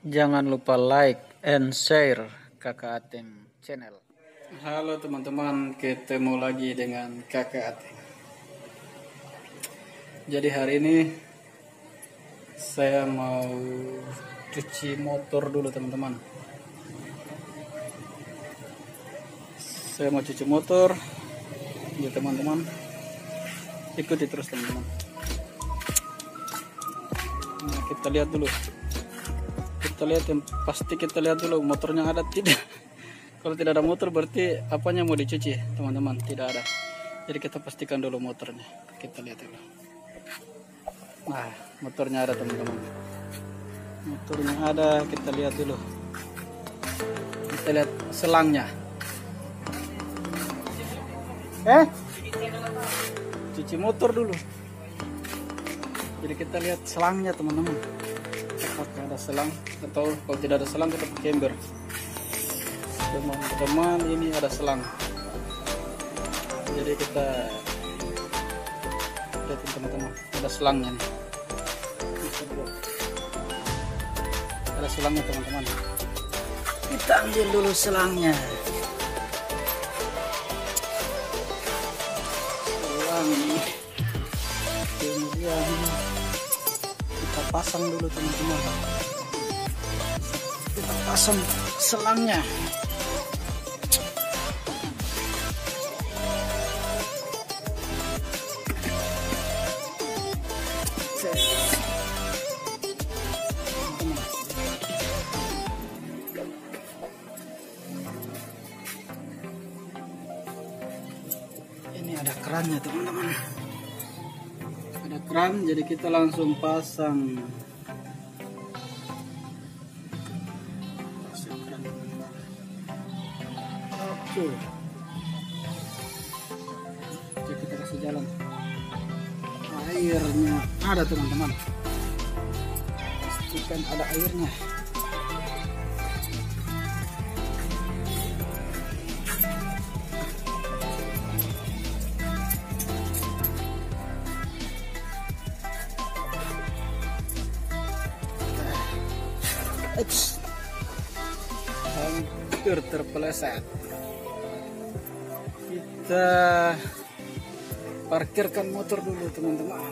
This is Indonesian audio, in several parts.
Jangan lupa like and share Kakak Ateng channel. Halo teman-teman, ketemu lagi dengan Kakak Ateng. Jadi hari ini saya mau cuci motor dulu teman-teman. Saya mau cuci motor. Ya teman-teman, ikuti terus teman-teman. Nah, kita lihat dulu. Kita lihat yang pasti, kita lihat dulu motornya ada tidak. Kalau tidak ada motor berarti apanya mau dicuci teman-teman, tidak ada. Jadi kita pastikan dulu motornya. Kita lihat dulu. Nah, motornya ada teman-teman. Motornya ada, kita lihat dulu. Kita lihat selangnya. Cuci motor dulu. Jadi kita lihat selangnya teman-teman. Apakah ada selang atau kalau tidak ada selang kita pakai ember. Teman-teman, ini ada selang. Jadi kita lihat teman-teman, ada selangnya nih. Ada selangnya teman-teman. Kita ambil dulu selangnya. Selang ini. Kemudian kita pasang dulu teman-teman. Kita pasang selangnya. Ini ada kerannya teman-teman. Ada keran, jadi kita langsung pasang. Oke. Jadi kita kasih jalan. Airnya ada teman-teman. Pastikan ada airnya. Hampir terpeleset. Kita parkirkan motor dulu teman-teman.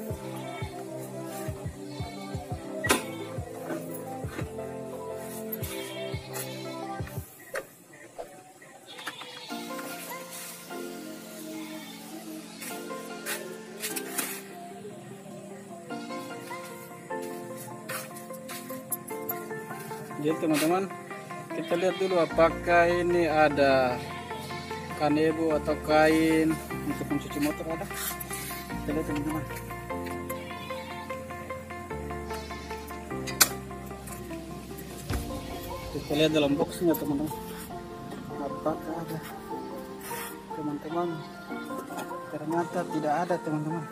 Jadi teman-teman, kita lihat dulu apakah ini ada kanebo atau kain untuk mencuci motor, ada. Kita lihat teman-teman. Kita lihat dalam boxnya teman-teman, apakah ada. Teman-teman, ternyata tidak ada teman-teman.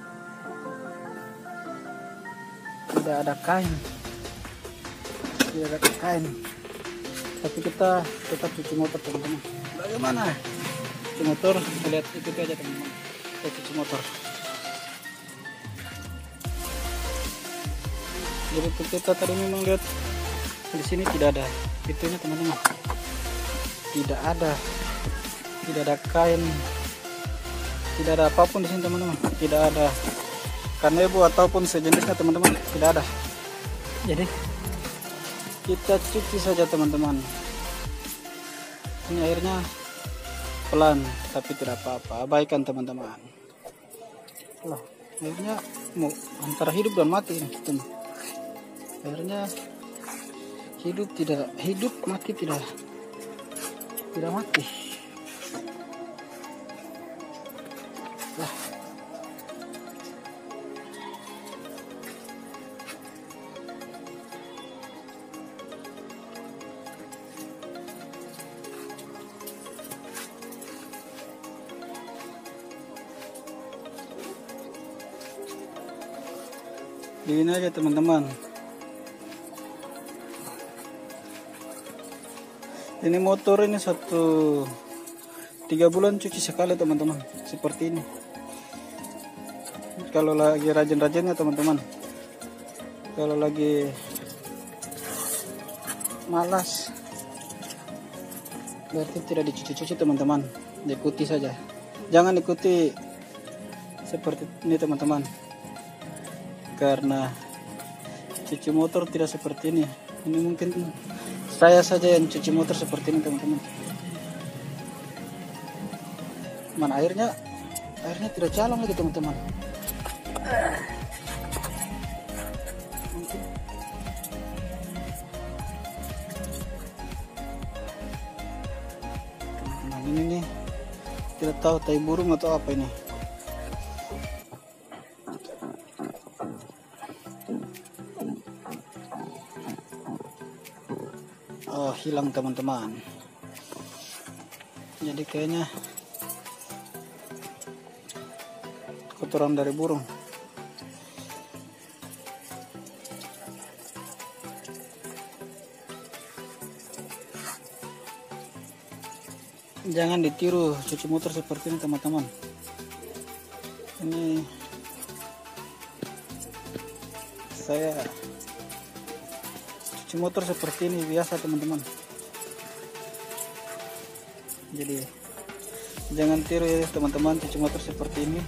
Tidak ada kain. Tidak ada kain. Tapi kita tetap cuci motor teman-teman. Bagaimana cuci motor? Kita lihat itu aja teman-teman. Kita cuci motor. Jadi kita tadi memang lihat di sini tidak ada itunya teman-teman. Tidak ada kain. Tidak ada apapun di sini teman-teman. Tidak ada kanebo ataupun sejenisnya teman-teman. Tidak ada. Jadi kita cuci saja teman-teman. Ini airnya pelan tapi tidak apa-apa, abaikan teman-teman. Loh, airnya mau antara hidup dan mati ini teman. Airnya hidup tidak hidup, mati tidak mati. Lah, ini aja teman-teman. Ini motor ini 3 bulan cuci sekali teman-teman. Seperti ini. Kalau lagi rajin-rajinnya teman-teman. Kalau lagi malas, berarti tidak dicuci-cuci teman-teman. Diikuti saja, jangan ikuti seperti ini teman-teman, karena cuci motor tidak seperti ini. Ini mungkin saya saja yang cuci motor seperti ini teman-teman. Mana airnya tidak jalan lagi teman-teman. Teman-teman ini nih tidak tahu tai burung atau apa ini. Oh, hilang teman-teman. Jadi kayaknya kotoran dari burung. Jangan ditiru cuci motor seperti ini teman-teman. Ini saya cuci motor seperti ini biasa teman-teman. Jadi jangan tiru ya teman-teman, cuci motor seperti ini.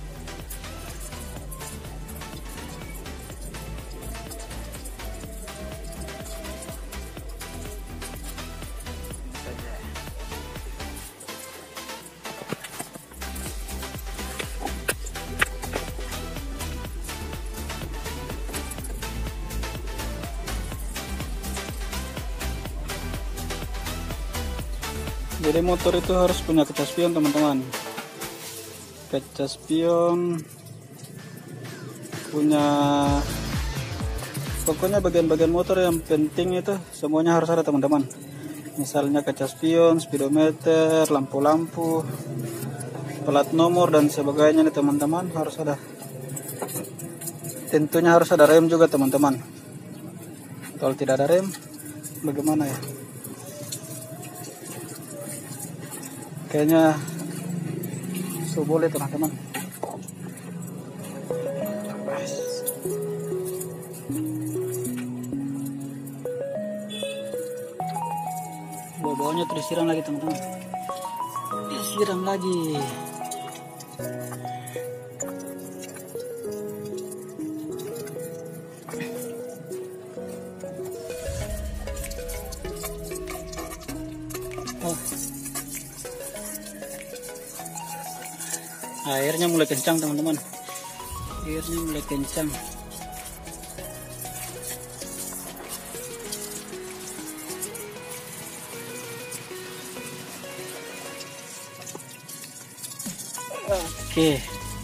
Jadi motor itu harus punya kaca spion teman-teman. Kaca spion punya, pokoknya bagian-bagian motor yang penting itu semuanya harus ada teman-teman. Misalnya kaca spion, speedometer, lampu-lampu, plat nomor dan sebagainya nih teman-teman harus ada. Tentunya harus ada rem juga teman-teman. Kalau tidak ada rem bagaimana ya? Kayaknya so boleh teman-teman. Bawahnya terus siram lagi teman-teman. Siram lagi. Oh. Airnya mulai kencang teman-teman. Airnya mulai kencang. Oke.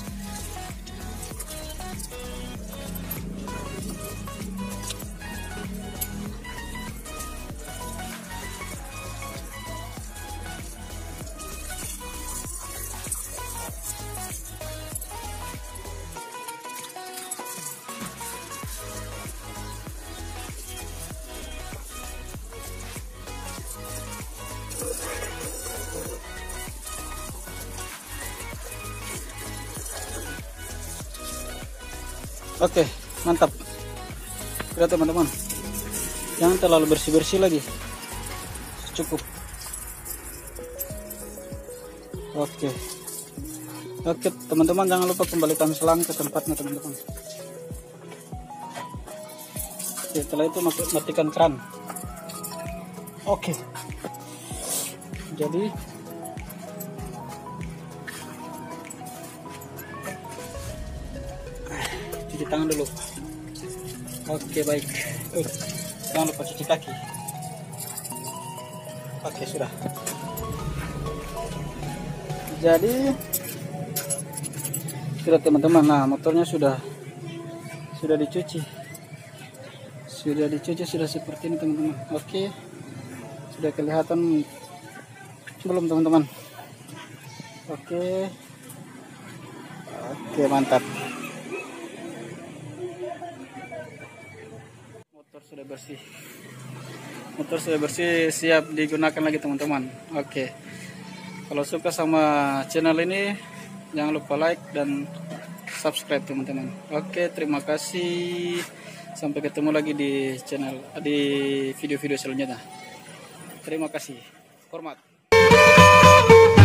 Oke, mantap. Lihat teman-teman, jangan terlalu bersih-bersih lagi, cukup. Oke, teman-teman, jangan lupa kembalikan selang ke tempatnya teman-teman. Setelah itu matikan keran. Oke, jadi cuci tangan dulu. Oke, baik. Jangan lupa cuci kaki. Oke, sudah. Jadi sudah teman-teman. Nah, motornya sudah dicuci. Sudah seperti ini teman-teman. Oke. Sudah kelihatan belum teman-teman? Oke, mantap. Motor sudah bersih, siap digunakan lagi teman-teman. Oke, kalau suka sama channel ini jangan lupa like dan subscribe teman-teman. Oke, terima kasih. Sampai ketemu lagi di channel, di video-video selanjutnya. Terima kasih. Hormat.